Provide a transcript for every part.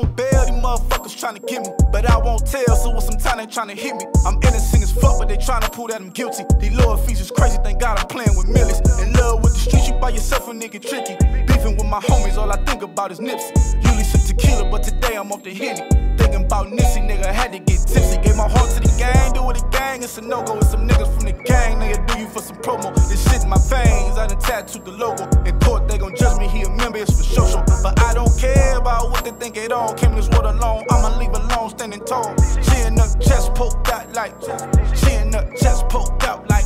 on bail, these motherfuckers tryna get me, but I won't tell, so with some time they tryna hit me. I'm innocent as fuck, but they tryna prove that I'm guilty. These lower fees is crazy, thank God I'm playing with millions. In love with the streets, you by yourself a nigga tricky. Beefing with my homies, all I think about is Nipsey. Usually sip tequila, but today I'm off the Henny. Thinking about Nipsey, nigga, had to get tipsy. Gave my heart to the gang, do it a gang, it's a no-go. It's some niggas from the gang, nigga, do you for some promo. This shit in my veins, I done tattooed the logo. In court, they gon' judge me, he a member, it's for show. But I don't care about what they think at all. Came this world alone, I'ma leave alone, standing tall. Chin up, chest poked out like, chin up, chest poked out like,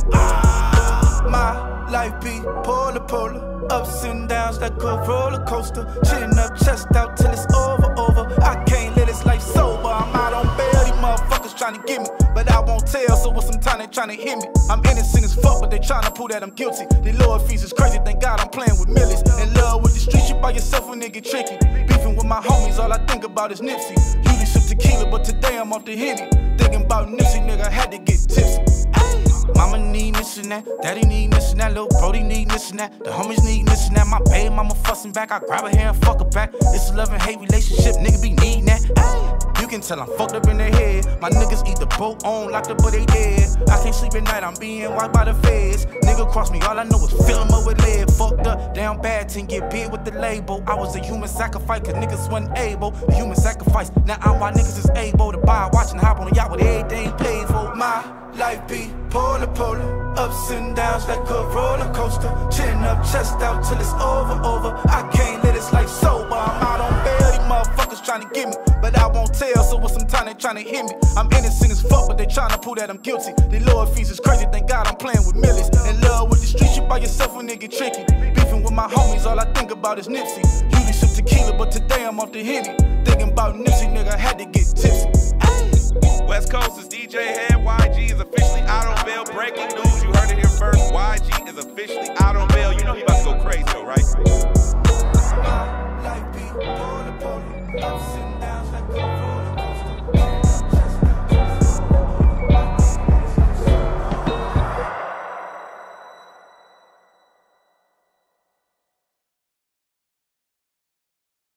my life be polar, ups and downs like a roller coaster. Chin up, chest out till it's over. I can't let this life sober. I'm out on bail, these motherfuckers tryna get me, but I won't tell, so with some time they tryna hit me. I'm innocent as fuck, but they tryna prove that I'm guilty. The lower fees is crazy, thank God I'm playing with millions. In love with the streets, you by yourself a nigga tricky. Beefing with my homies, all I think about is Nipsey. Usually sip tequila, but today I'm off the Henny. Thinking about Nipsey, nigga, had to get tipsy. Mama need this and that, daddy need this and that, little Brody need this and that, the homies need this and that. My baby mama fussing back, I grab her hair and fuck her back. It's a love and hate relationship, nigga be needing that. You can tell I'm fucked up in the head. My niggas eat the boat on, locked up but they dead. I can't sleep at night, I'm being wiped by the feds. Nigga cross me, all I know is fill him up with lead. Fucked up, down bad, 10 get big with the label. I was a human sacrifice, cause niggas wasn't able. A human sacrifice, now I'm why niggas is able to buy, watch and hop on a yacht with everything paid for. My life be polar, ups and downs like a roller coaster. Chin up, chest out till it's over. I can't let this life sober. I'm out on bail, these motherfuckers tryna get me, but I won't tell, so with some time they tryna hit me. I'm innocent as fuck, but they tryna prove that I'm guilty. The lower fees is crazy, thank God I'm playing with millions. In love with the streets, you by yourself a nigga tricky. Beefing with my homies, all I think about is Nipsey. Usually sip tequila, but today I'm off the Henny. Thinking about Nipsey, nigga, had to get tipsy. West Coast is DJ Head, YG is officially out on bail. Breaking news, you heard it here first. YG is officially